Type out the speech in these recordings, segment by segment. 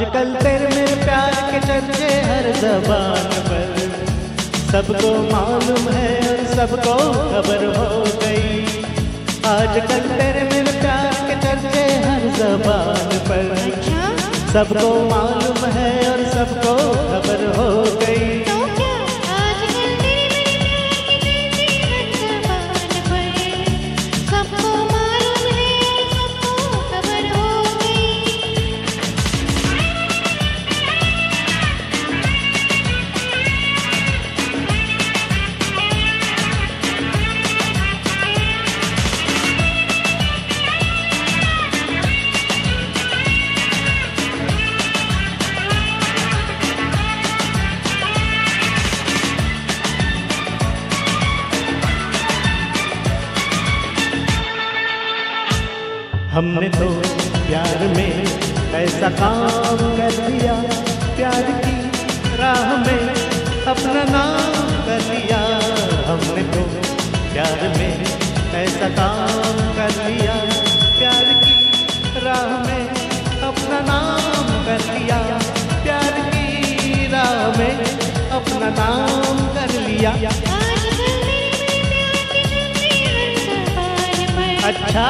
आजकल तेरे मेरे प्यार के चर्चे हर ज़बान पर, सबको मालूम है और सबको खबर हो गई। आजकल तेरे मेरे प्यार के चर्चे हर ज़बान पर, सबको मालूम है और सबको खबर हो गई। हमने तो प्यार में ऐसा काम कर दिया, प्यार की राह में अपना नाम कर लिया। हमने तो प्यार में ऐसा काम कर लिया, प्यार की राह में अपना नाम कर लिया। प्यार की राह में अपना नाम कर लिया। अच्छा,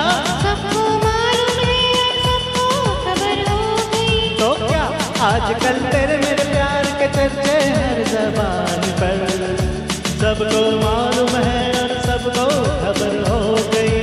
आजकल तेरे मेरे प्यार के चर्चे हर ज़बान पर, सबको मालूम है और सबको खबर हो गई।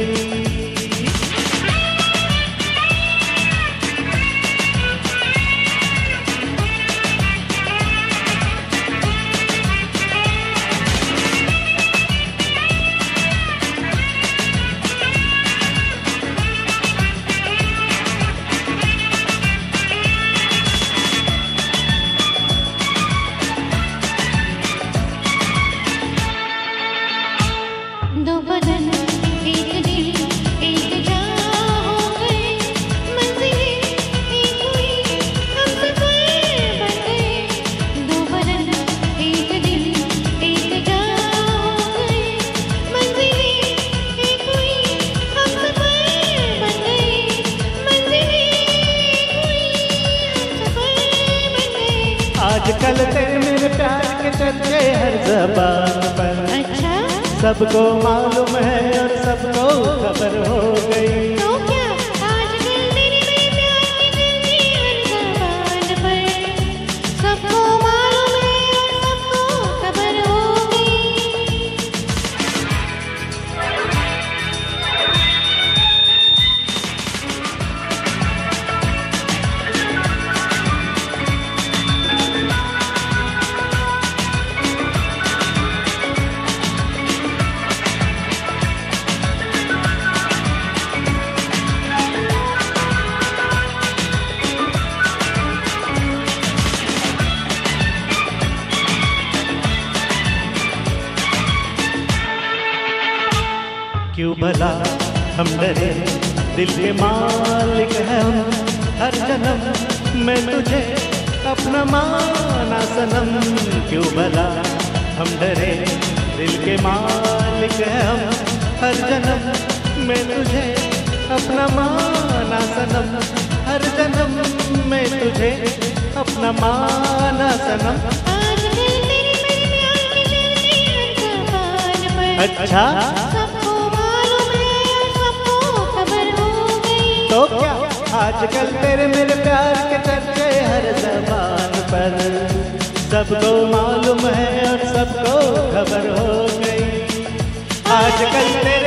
आजकल तेरे मेरे प्यार के चर्चे हर ज़बान पर, अच्छा, सबको मालूम है और सबको खबर हो गई। तो क्या आजकल तेरे मेरे प्यार के चर्चे हर ज़बान पर, सबको मालूम है और सबको खबर हो गई। क्यों भला हम डरे, दिल के मालिक हैं हम। हर जन्म मैं तुझे अपना माना सनम। क्यों भला हम डरे, दिल के मालिक हैं हम। हर जन्म मैं तुझे अपना माना सनम। हर जन्म मैं तुझे अपना माना सनम। अच्छा, तो क्या आजकल तेरे मेरे प्यार के चर्चे हर ज़बान पर, सबको मालूम है और सबको खबर हो गई। आजकल